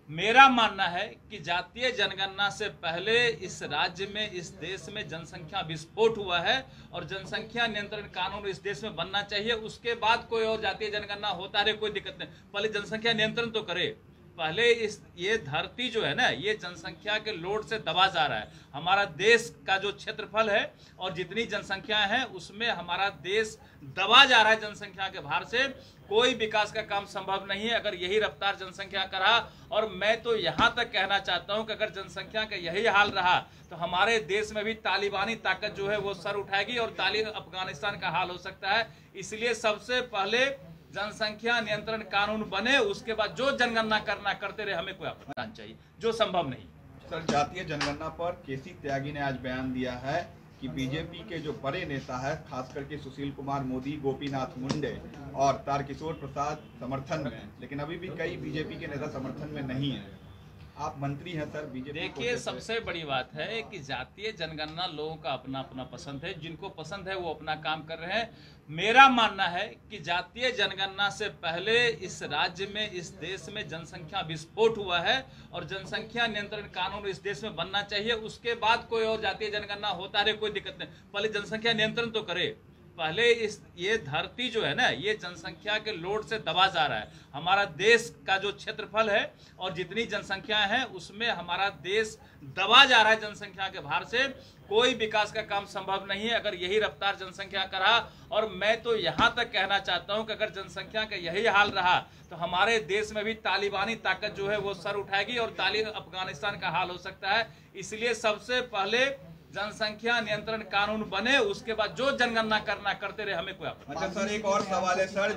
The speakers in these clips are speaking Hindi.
मेरा मानना है कि जातीय जनगणना से पहले इस राज्य में, इस देश में जनसंख्या विस्फोट हुआ है और जनसंख्या नियंत्रण कानून इस देश में बनना चाहिए। उसके बाद कोई और जातीय जनगणना होता रहे, कोई दिक्कत नहीं। पहले जनसंख्या नियंत्रण तो करे। पहले ये धरती जो है ना, ये जनसंख्या के लोड से दबा जा रहा है। हमारा देश का जो क्षेत्रफल है और जितनी जनसंख्या है उसमें हमारा देश दबा जा रहा है जनसंख्या के भार से। कोई विकास का काम संभव नहीं है अगर यही रफ्तार जनसंख्या का रहा। और मैं तो यहाँ तक कहना चाहता हूँ कि अगर जनसंख्या का यही हाल रहा तो हमारे देश में भी तालिबानी ताकत जो है वो सर उठाएगी और अफगानिस्तान का हाल हो सकता है। इसलिए सबसे पहले जनसंख्या नियंत्रण कानून बने, उसके बाद जो जनगणना करना करते रहे, हमें कोई आपत्ति चाहिए, जो संभव नहीं। सर, जातीय जनगणना पर केसी त्यागी ने आज बयान दिया है कि बीजेपी के जो बड़े नेता है, खास करके सुशील कुमार मोदी, गोपीनाथ मुंडे और तारकिशोर प्रसाद समर्थन में, लेकिन अभी भी कई बीजेपी के नेता समर्थन में नहीं है। आप मंत्री हैं सर बीजेपी। देखिए, सबसे बड़ी बात है कि जातीय जनगणना लोगों का अपना अपना पसंद है। जिनको पसंद है वो अपना काम कर रहे हैं। मेरा मानना है कि जातीय जनगणना से पहले इस राज्य में, इस देश में जनसंख्या विस्फोट हुआ है और जनसंख्या नियंत्रण कानून इस देश में बनना चाहिए। उसके बाद कोई और जातीय जनगणना होता रहे, कोई दिक्कत नहीं। पहले जनसंख्या नियंत्रण तो करे। पहले ये धरती जो है ना, ये जनसंख्या के लोड से दबा जा रहा है। हमारा देश का जो क्षेत्रफल है और जितनी जनसंख्या है उसमें हमारा देश दबा जा रहा है जनसंख्या के भार से। कोई विकास का काम संभव नहीं है अगर यही रफ्तार जनसंख्या का रहा। और मैं तो यहाँ तक कहना चाहता हूँ कि अगर जनसंख्या का यही हाल रहा तो हमारे देश में भी तालिबानी ताकत जो है वो सर उठाएगी और अफगानिस्तान का हाल हो सकता है। इसलिए सबसे पहले जनसंख्या नियंत्रण कानून बने, उसके बाद जो जनगणना करना करते रहे, हमें कोई आपत्ति। अच्छा सर, एक और सवाल है सर।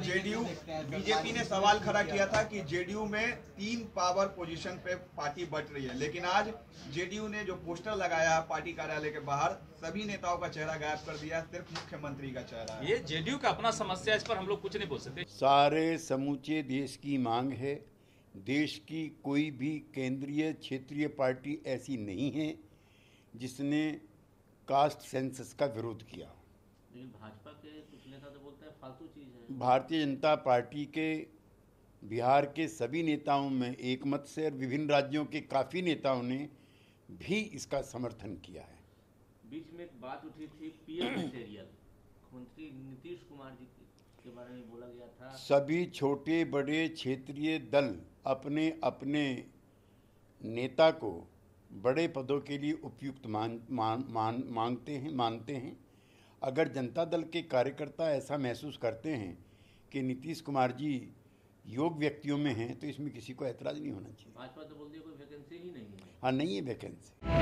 बीजेपी ने सवाल खड़ा किया था कि जेडीयू में 3 पावर पोजीशन पे पार्टी बट रही है, लेकिन आज जेडीयू ने जो पोस्टर लगाया पार्टी कार्यालय के बाहर, सभी नेताओं का चेहरा गायब कर दिया, सिर्फ मुख्यमंत्री का चेहरा है। ये जेडीयू का अपना समस्या, इस पर हम लोग कुछ नहीं बोल सकते। सारे समूचे देश की मांग है। देश की कोई भी केंद्रीय क्षेत्रीय पार्टी ऐसी नहीं है जिसने कास्ट सेंसस का विरोध किया। लेकिन भाजपा के कुछ नेता तो बोलते हैं फालतू चीज है। भारतीय जनता पार्टी के बिहार के सभी नेताओं में एकमत से और विभिन्न राज्यों के काफ़ी नेताओं ने भी इसका समर्थन किया है। बीच में एक बात उठी थी पीएम मटेरियल, मुख्यमंत्री नीतीश कुमार जी के बारे में बोला गया था। सभी छोटे बड़े क्षेत्रीय दल अपने अपने नेता को बड़े पदों के लिए उपयुक्त मानते हैं। अगर जनता दल के कार्यकर्ता ऐसा महसूस करते हैं कि नीतीश कुमार जी योग्य व्यक्तियों में हैं तो इसमें किसी को ऐतराज़ नहीं होना चाहिए। भाजपा तो बोलती है कोई वैकेंसी ही नहीं है। हाँ, नहीं है वैकेंसी।